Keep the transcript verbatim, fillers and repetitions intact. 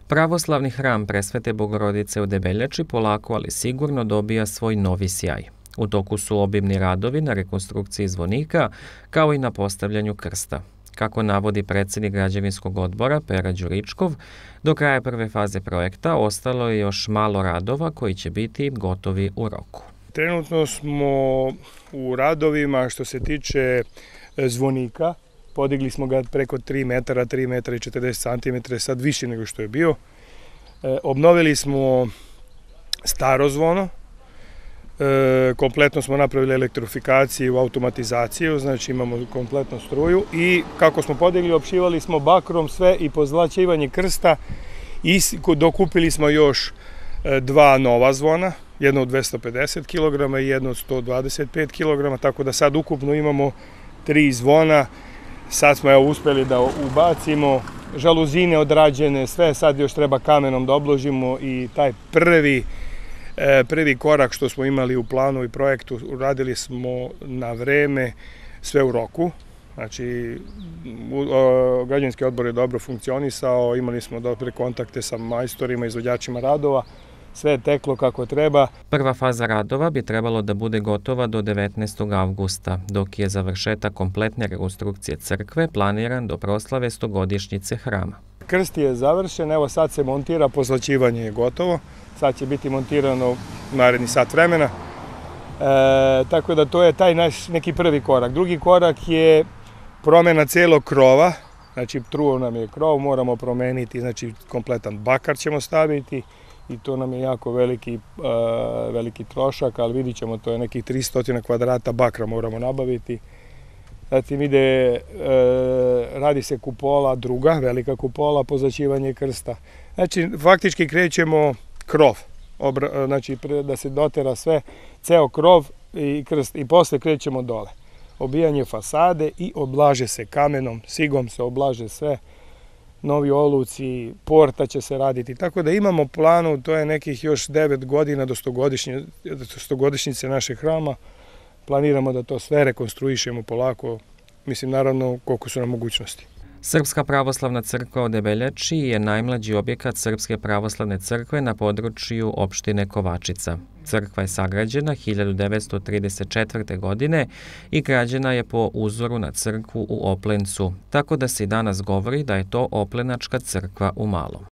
Pravoslavni hram Presvete Bogorodice u Debeljači polako, ali sigurno dobija svoj novi sjaj. U toku su obimni radovi na rekonstrukciji zvonika, kao i na postavljanju krsta. Kako navodi predsjednik građevinskog odbora Pera Đuričkov, do kraja prve faze projekta ostalo je još malo radova koji će biti gotovi u roku. Trenutno smo u radovima što se tiče zvonika. Podigli smo ga preko tri metara, tri metra i četrdeset centimetara, sad više nego što je bio. E, obnovili smo staro zvono, e, kompletno smo napravili elektrifikaciju, automatizaciju, znači imamo kompletnu struju i kako smo podigli, opšivali smo bakrom sve i pozlaćivanje krsta i dokupili smo još dva nova zvona, jedno od dvesta pedeset kilograma i jedno od sto dvadeset pet kilograma, tako da sad ukupno imamo tri zvona. Sad smo evo uspeli da ubacimo žaluzine odrađene, sve sad još treba kamenom da obložimo i taj prvi, prvi korak što smo imali u planu i projektu uradili smo na vreme, sve u roku. Znači, građevinski odbor je dobro funkcionisao, imali smo dobre kontakte sa majstorima, izvođačima radova. Sve je teklo kako treba. Prva faza radova bi trebalo da bude gotova do devetnaestog avgusta, dok je završetak kompletne rekonstrukcije crkve planiran do proslave stogodišnjice hrama. Krst je završen, evo sad se montira, pozlaćivanje je gotovo. Sad će biti montirano naredni sat vremena. E, tako da to je taj naš neki prvi korak. Drugi korak je promjena celog krova. Znači, truo nam je krov, moramo promeniti, znači kompletan bakar ćemo staviti. I to nam je jako veliki, uh, veliki trošak, ali vidit ćemo, to je nekih tristo kvadrata bakra moramo nabaviti. Zatim ide, uh, radi se kupola druga, velika kupola, pozlaćivanje krsta. Znači, faktički krećemo krov, Obra, znači da se dotera sve, ceo krov i krst i posle krećemo dole. Obijanje fasade i oblaže se kamenom, sigom se oblaže sve. Novi oluci, porta će se raditi, tako da imamo planu, to je nekih još devet godina do stogodišnjice našeg hrama. Planiramo da to sve rekonstruišemo polako, mislim naravno koliko su nam mogućnosti. Srpska pravoslavna crkva u Debeljači je najmlađi objekat Srpske pravoslavne crkve na području opštine Kovačica. Crkva je sagrađena hiljadu devetsto trideset četvrte. godine i građena je po uzoru na crkvu u Oplencu, tako da se i danas govori da je to Oplenačka crkva u Malom.